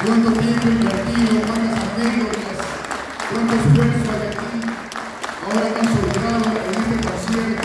cuánto tiempo invertido, cuántas anécdotas, cuánto esfuerzo hay aquí. Ahora que han sobrado en este concierto,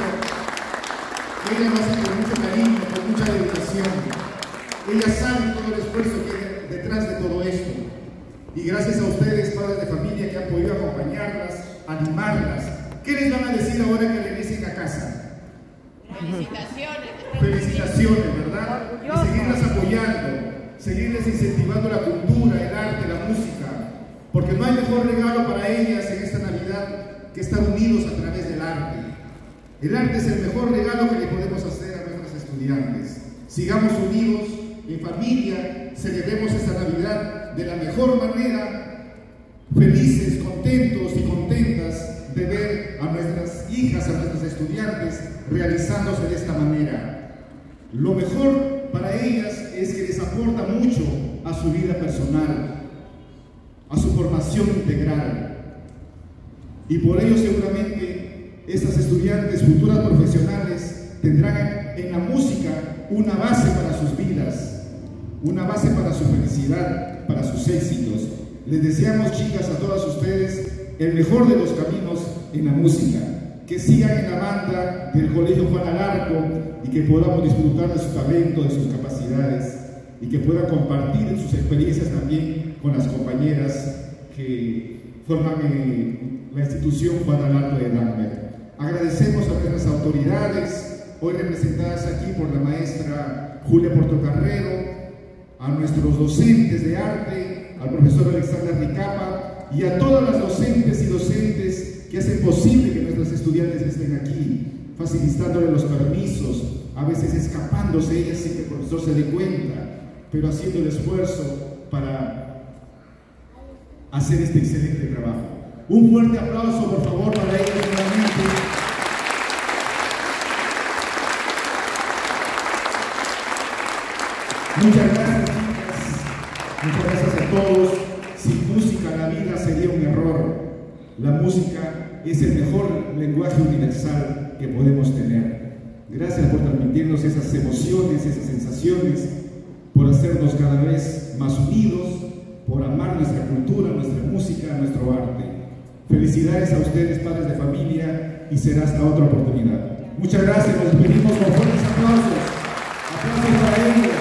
ella lo hace con mucho cariño, con mucha dedicación. Ella sabe todo el esfuerzo que hay detrás de todo esto. Y gracias a ustedes, padres de familia, que han podido acompañarlas, animarlas. ¿Qué les van a decir ahora que regresen a casa? Felicitaciones. Felicitaciones, ¿verdad? Y seguirlas apoyando, seguirles incentivando la cultura, el arte, la música. Porque no hay mejor regalo para ellas en esta Navidad que estar unidos a través del arte. El arte es el mejor regalo que le podemos hacer a nuestros estudiantes. Sigamos unidos, en familia, celebremos esta Navidad de la mejor manera, felices, contentos y contentas de ver a nuestras hijas, a nuestros estudiantes realizándose de esta manera. Lo mejor para ellas es que les aporta mucho a su vida personal, a su formación integral. Y por ello seguramente estas estudiantes, futuras profesionales, tendrán en la música una base para sus vidas, una base para su felicidad, para sus éxitos. Les deseamos, chicas, a todas ustedes el mejor de los caminos en la música, que sigan en la banda del Colegio Juan Alarco y que podamos disfrutar de su talento, de sus capacidades y que puedan compartir sus experiencias también con las compañeras que forman la institución Juan Alarco de Lambert. Agradecemos a nuestras autoridades, hoy representadas aquí por la maestra Julia Portocarrero, a nuestros docentes de arte, al profesor Alexander Ricapa y a todas las docentes y docentes que hacen posible que nuestros estudiantes estén aquí, facilitándole los permisos, a veces escapándose ellas sin que el profesor se dé cuenta, pero haciendo el esfuerzo para hacer este excelente trabajo. Un fuerte aplauso, por favor, para ellos nuevamente. Muchas gracias, chicas. Muchas gracias a todos. Sin música la vida sería un error. La música es el mejor lenguaje universal que podemos tener. Gracias por transmitirnos esas emociones, esas sensaciones, por hacernos cada vez más unidos, por amar nuestra cultura, nuestra música, nuestro arte. Felicidades a ustedes, padres de familia, y será hasta otra oportunidad. Muchas gracias, nos despedimos con fuertes aplausos. Aplausos para ellos.